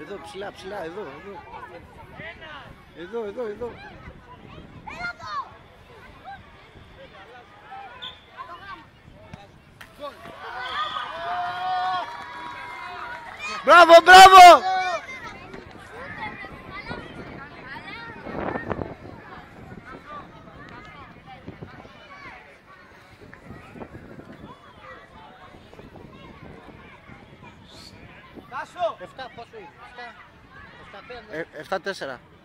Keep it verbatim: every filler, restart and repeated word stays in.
εδώ, ψηλά, ψηλά, εδώ, εδώ. Εδώ, εδώ, εδώ. Μπράβο, μπράβο! Τάσο! Εφτά, πόσο είναι, εφτά, εφτά, πέντε. εφτά τέσσερα.